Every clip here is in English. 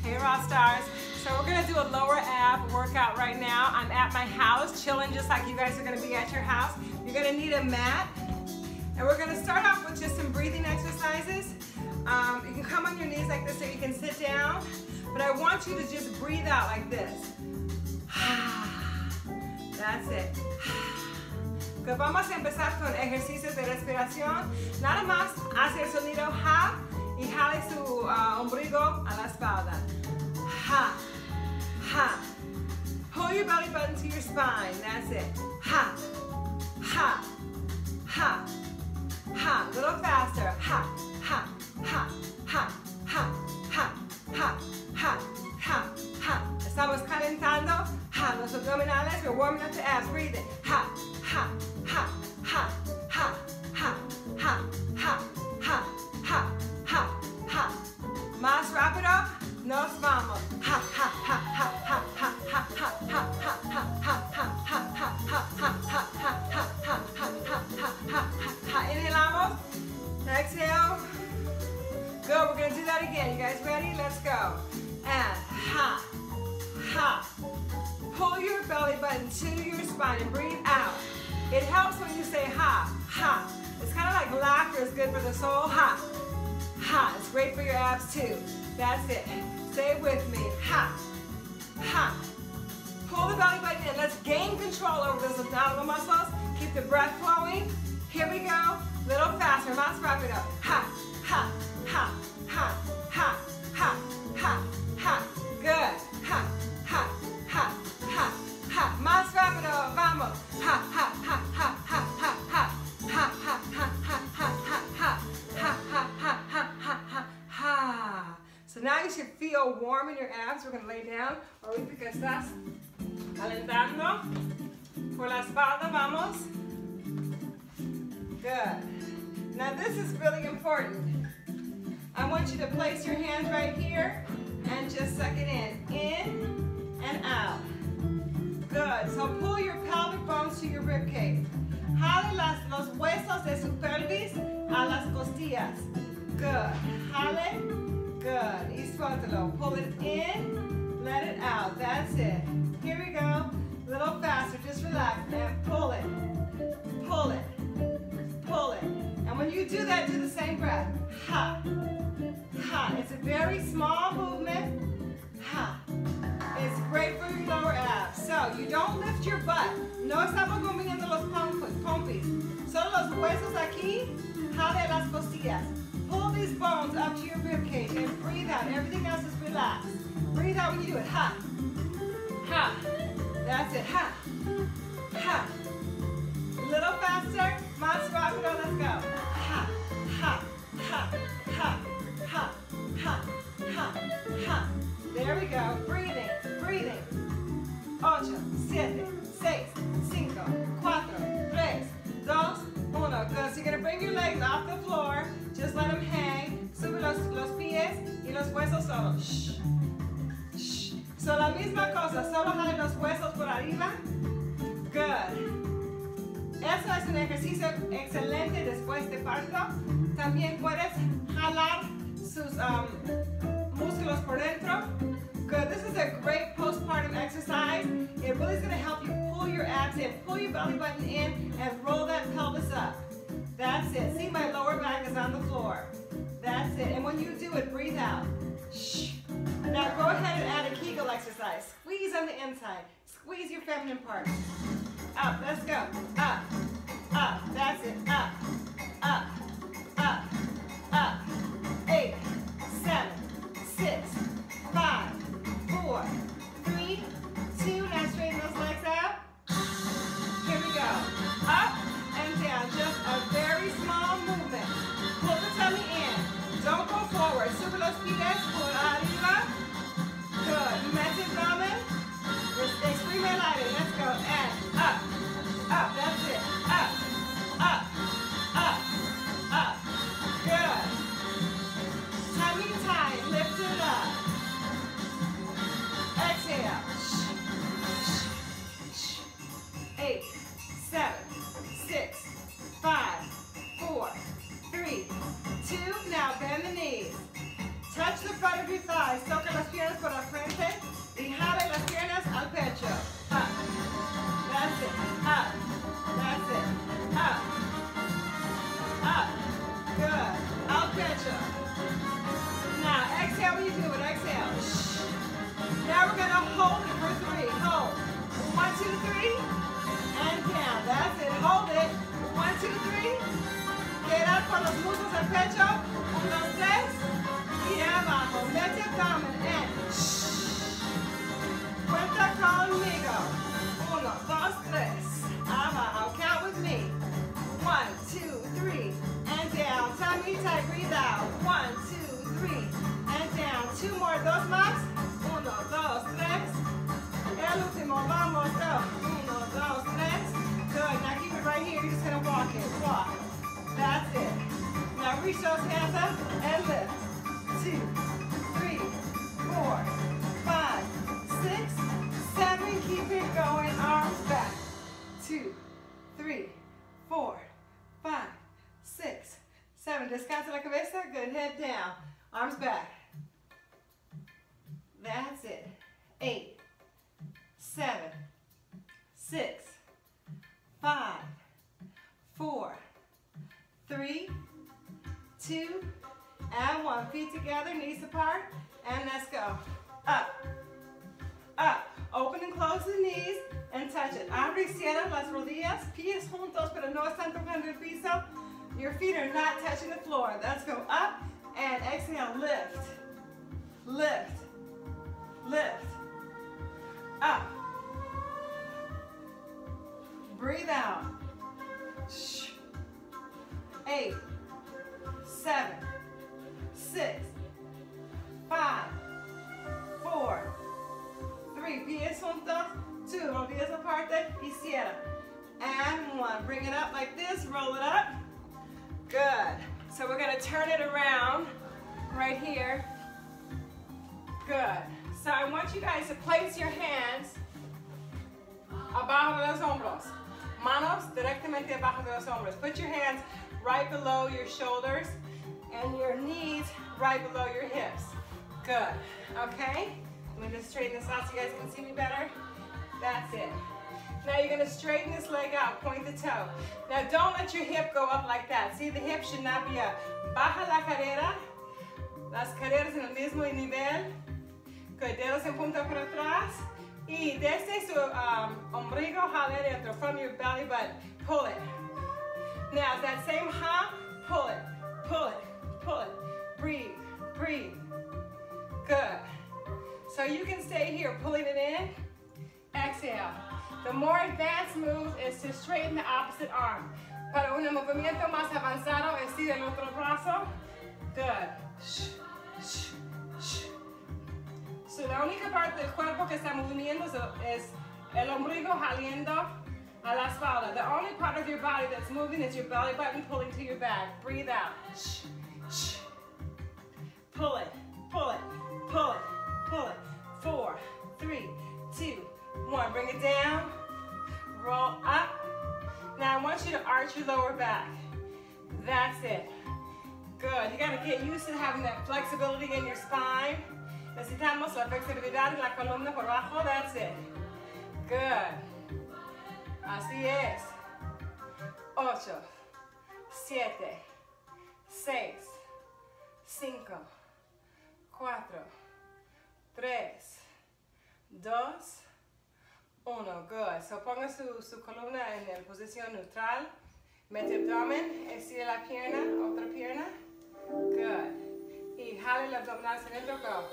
Hey Rock Stars. So we're gonna do a lower ab workout right now. I'm at my house, chilling just like you guys are gonna be at your house. You're gonna need a mat. And we're gonna start off with just some breathing exercises. You can come on your knees like this so you can sit down. But I want you to just breathe out like this. That's it. Pues vamos a empezar con ejercicios de respiración. Nada más hace el sonido ja y jale su ombligo a la espalda. Ha, ha. Pull your belly button to your spine. That's it. Ha, ha, ha, ha. A little faster. Ha, ha, ha, ha, ha, ha, ha, ha, ha, ha. Estamos calentando. Ha, los abdominales. We're warming up the abs. Breathe in. Ha, ha, ha, ha, ha, ha, ha, ha, ha, ha, ha, ha. Más rápido. Nos vamos. Ha, ha, ha, ha, ha, ha, ha, ha, ha, ha, ha, ha, ha, ha, ha, ha, ha, ha. Inhalamos. Exhale. Good. We're gonna do that again. You guys ready? Let's go. And ha, ha. Pull your belly button to your spine and breathe out. It helps when you say ha, ha. It's kind of like laughter is good for the soul. Ha, ha. It's great for your abs too. That's it. Say it with me. Ha, ha. Pull the belly button in. Let's gain control over those abdominal muscles. Keep the breath flowing. Here we go. Little faster. Más rápido. Ha, ha, ha, ha, ha, ha, ha, ha. Good. Ha, ha, ha, ha, ha. Más rápido. Vamos. Ha, ha, ha, ha, ha, ha, ha. Ha, ha, ha, ha, ha, ha, ha. Ha, ha, ha, ha, ha, ha, ha. So now you should feel warm in your abs. We're going to lay down. Ahorita que estás calentando. Por la espalda, vamos. Good. Now this is really important. I want you to place your hands right here and just suck it in and out. Good. So pull your pelvic bones to your rib cage. Jale los huesos de su pelvis a las costillas. Good. Jale. Good. Y suéltalo. Pull it in, let it out. That's it. Here we go. A little faster. Just relax and pull it. Pull it. Pull it. And when you do that, do the same breath. Ha. Ha. It's a very small movement. Ha. It's great for your lower abs. So you don't lift your butt. No estamos moviendo los pompis. Solo los huesos aquí. Jale las costillas. Pull these bones up to your rib cage and breathe out. Everything else is relaxed. Breathe out when you do it. Ha. Ha. That's it. Ha. Ha. A little faster. Más rápido. Let's go. Ha. Ha. Ha. Ha. Ha. Ha. Ha. Ha. There we go. Breathing. Breathing. 8, 7, 6, 5, 4, 3, 2, 1. Good. So you're going to bring your legs off the floor. Just let them hang. Sube los pies y los huesos solo. Shh. Shh. So la misma cosa. Solo jale los huesos por arriba. Good. Eso es un ejercicio excelente después de parto. También puedes jalar sus músculos por dentro. Good. This is a great postpartum exercise. It really is going to help you pull your abs in, pull your belly button in, and roll that pelvis up. That's it. See, my lower back is on the floor. That's it. And when you do it, breathe out. Shh. Now go ahead and add a Kegel exercise. Squeeze on the inside. Squeeze your feminine part. Up. Let's go. Up. Up. That's it. Up. Up. Up. Up. 8, 7, 6, 5, 4, 3, 2. Now straighten those legs out. Here we go. Up and down. Just a very small movement. Pull the tummy in. Don't go forward. Sube los pies por arriba. Good. Mete el abdomen. Exprime el aire. Let's go. And up. Up. That's it. Up. Up. Up. Touch the front of your thighs. Toca las piernas por la frente y jale las piernas al pecho. Up. That's it. Up. That's it. Up. Up. Good. Al pecho. Now exhale when you do it. Exhale. Shh. Now we're going to hold it for 3. Hold. 1, 2, 3. And down. That's it. Hold it. 1, 2, 3. Queda con los muslos del pecho. 1, 2, 3. Y abajo. Mete abdomen. And shh. Cuenta conmigo. 1, 2, 3. Abajo. Count with me. 1, 2, 3. And down. Tummy tight. Breathe out. 1, 2, 3. And down. 2 more. 2 más. 1, 2, 3. El último. Vamos. Go. 1, 2, 3. Good. Now keep it right here. You're just going to walk it. Walk. That's it. Now reach those hands up and lift. 2, 3, 4, 5, 6, 7. Keep it going. Arms back. 2, 3, 4, 5, 6, 7. Descansa la cabeza. Good. Head down. Arms back. That's it. 8, 7, 6, 5, 4, 3, 2, and 1. Feet together, knees apart, and let's go. Up, up. Open and close the knees and touch it. Abre y cierra las rodillas, pies juntos, pero no están tocando el piso. Your feet are not touching the floor. Let's go up and exhale. Lift, lift, lift. Up. Breathe out. 8, 7, 6, 5, 4, 3. Pies juntos. 2. Rodillas aparte. Y cierra. And 1. Bring it up like this. Roll it up. Good. So we're going to turn it around right here. Good. So I want you guys to place your hands abajo de los hombros. Manos directamente abajo de los hombros. Put your hands right below your shoulders and your knees right below your hips. Good. Okay? Let me just straighten this out so you guys can see me better. That's it. Now you're going to straighten this leg out, point the toe. Now don't let your hip go up like that. See, the hip should not be up. Baja la cadera. Las caderas en el mismo nivel. Good. Dedos en punta por atrás. Y desde su ombligo jale dentro, from your belly button. Pull it. Now that same hop, pull it, pull it, pull it. Breathe, breathe. Good. So you can stay here, pulling it in. Exhale. The more advanced move is to straighten the opposite arm. Para un movimiento más avanzado, estira el otro brazo. Good. So la única parte del cuerpo que está moviendo es el ombligo jaliendo a la espalda. The only part of your body that's moving is your belly button pulling to your back. Breathe out. Pull it, pull it, pull it, pull it. 4, 3, 2, 1. Bring it down. Roll up. Now I want you to arch your lower back. That's it. Good. You got to get used to having that flexibility in your spine. Necesitamos la flexibilidad en la columna por abajo. That's it. Good. Así es. 8, 7, 6, 5, 4, 3, 2, 1. Good. So ponga su columna en la posición neutral. Mete el abdomen, estira la pierna, otra pierna. Good. Y jale el abdominal hacia adentro. Go.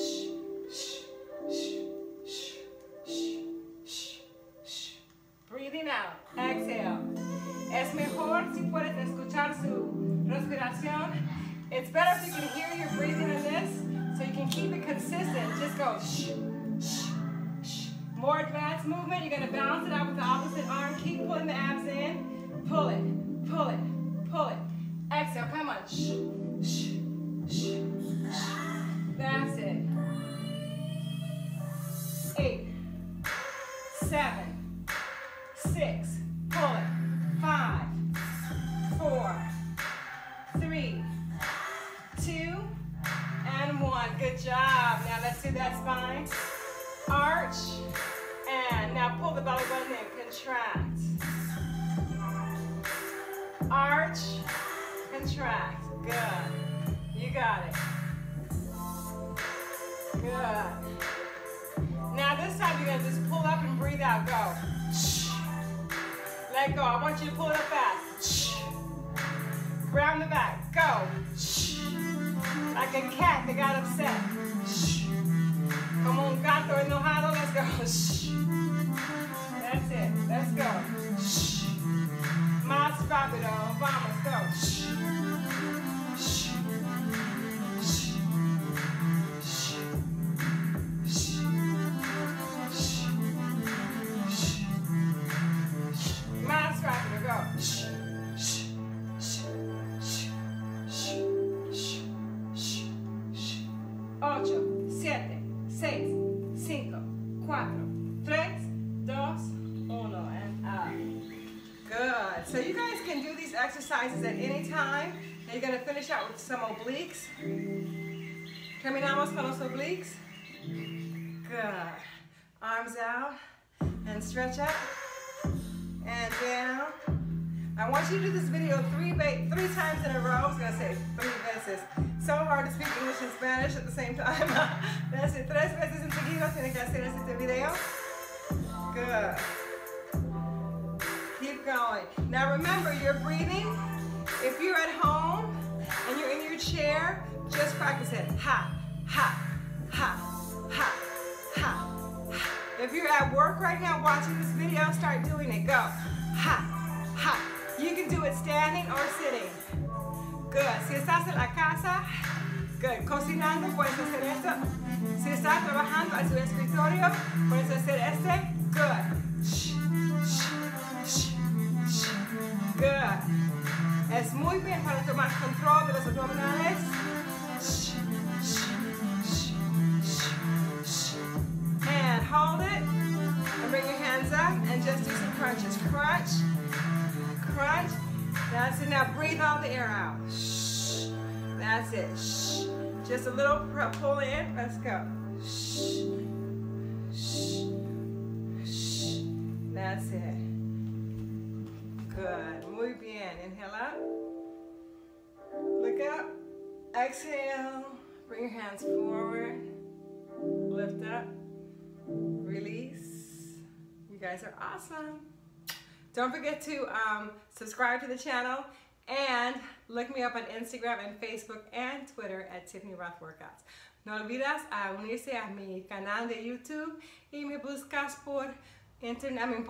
Breathing out. Exhale. Es mejor si puedes escuchar su respiración. It's better if you can hear your breathing in this, so you can keep it consistent. Just go shh, shh, shh. More advanced movement. You're going to balance it out with the opposite arm. Keep pulling the abs in. Pull it, pull it, pull it. Exhale. Come on. Shh, shh, shh, shh. That's it. 8, 7, 6. Pull it. 5, 4, 3, 2, and one. Good job. Now let's do that spine. Arch. And now pull the belly button in. Contract. Arch. Contract. Good. You got it. Good. Now this time you're going to just pull up and breathe out. Go. Let go. I want you to pull it up fast. Round the back. Go. Like a cat that got upset. Como un gato enojado. Let's go. That's it. Let's go. Más rápido. Vamos. Go. Más rápido. Go. 8, 7, 6, 5, 4, 3, 2, 1, and up. Good. So you guys can do these exercises at any time. And you're going to finish out with some obliques. Terminamos con los obliques. Good. Arms out and stretch up and down. I want you to do this video three times in a row. I was going to say 3 veces. So hard to speak English and Spanish at the same time. That's it. 3 veces en seguido tienen que hacer este video. Good. Keep going. Now remember, you're breathing. If you're at home and you're in your chair, just practice it. Ha, ha, ha, ha, ha. If you're at work right now watching this video, start doing it. Go. Ha, ha. You can do it standing or sitting. Good. Si estás en la casa, good. Cocinando, puedes hacer esto. Si estás trabajando en su escritorio, puedes hacer este. Good. Good. Es muy bien para tomar control de los abdominales. And hold it. And bring your hands up and just do some crunches. Crunch. Crunch. That's it. Now breathe all the air out. Shh. That's it. Shh. Just a little pull in. Let's go. Shh. Shh. Shh. That's it. Good. Muy bien. Inhale up. Look up. Exhale. Bring your hands forward. Lift up. Release. You guys are awesome. Don't forget to subscribe to the channel and look me up on Instagram and Facebook and Twitter at Tiffany Rothe Workouts. No olvides a unirse a mi canal de YouTube y me buscas por Instagram,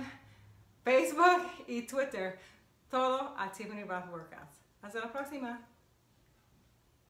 Facebook y Twitter. Todo a Tiffany Rothe Workouts. Hasta la próxima.